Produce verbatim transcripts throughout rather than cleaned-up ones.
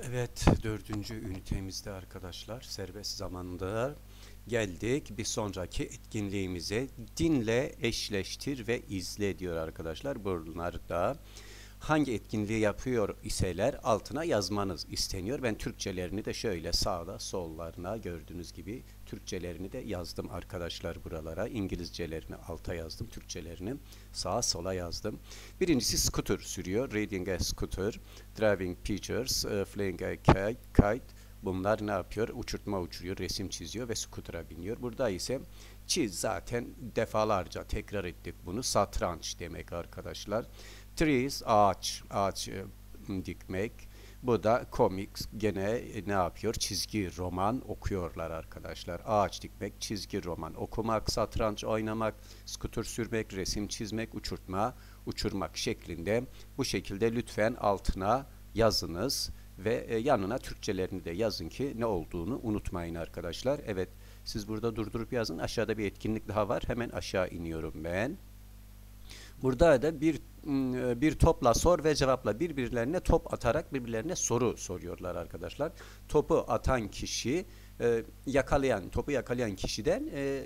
Evet, dördüncü ünitemizde arkadaşlar serbest zamanda geldik. Bir sonraki etkinliğimize dinle eşleştir ve izle diyor arkadaşlar. Bunlar da hangi etkinliği yapıyor iseler altına yazmanız isteniyor. Ben Türkçelerini de şöyle sağda sollarına gördüğünüz gibi Türkçelerini de yazdım arkadaşlar buralara. İngilizcelerini alta yazdım. Türkçelerini sağa sola yazdım. Birincisi scooter sürüyor. Riding a scooter. Driving pictures. Uh, flying a kite. Bunlar ne yapıyor? Uçurtma uçuruyor, resim çiziyor ve scooter'a biniyor. Burada ise çiz zaten defalarca tekrar ettik bunu. Satranç demek arkadaşlar. Trees, ağaç, ağaç e, dikmek. Bu da komik, gene e, ne yapıyor? Çizgi roman okuyorlar arkadaşlar. Ağaç dikmek, çizgi roman okumak, satranç oynamak, skuter sürmek, resim çizmek, uçurtma, uçurmak şeklinde. Bu şekilde lütfen altına yazınız ve e, yanına Türkçelerini de yazın ki ne olduğunu unutmayın arkadaşlar. Evet, siz burada durdurup yazın. Aşağıda bir etkinlik daha var. Hemen aşağı iniyorum ben. Burada da bir bir topla sor ve cevapla birbirlerine top atarak birbirlerine soru soruyorlar arkadaşlar. Topu atan kişi e, yakalayan topu yakalayan kişiden e,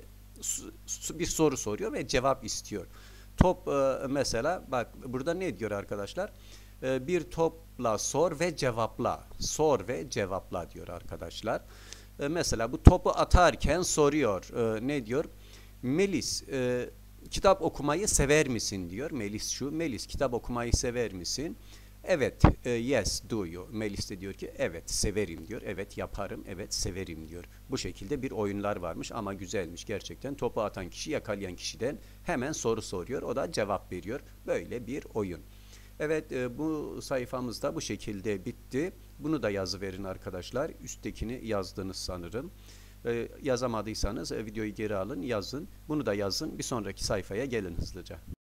bir soru soruyor ve cevap istiyor. Top e, mesela bak burada ne diyor arkadaşlar? E, bir topla sor ve cevapla. Sor ve cevapla diyor arkadaşlar. E, mesela bu topu atarken soruyor. E, ne diyor? Melis e, kitap okumayı sever misin diyor. Melis şu. Melis kitap okumayı sever misin? Evet. E, yes do you. Melis de diyor ki evet severim diyor. Evet yaparım. Evet severim diyor. Bu şekilde bir oyunlar varmış ama güzelmiş gerçekten. Topu atan kişi yakalayan kişiden hemen soru soruyor. O da cevap veriyor. Böyle bir oyun. Evet e, bu sayfamızda bu şekilde bitti. Bunu da yazıverin arkadaşlar. Üsttekini yazdınız sanırım. Ee, yazamadıysanız e, videoyu geri alın, yazın. Bunu da yazın. Bir sonraki sayfaya gelin hızlıca.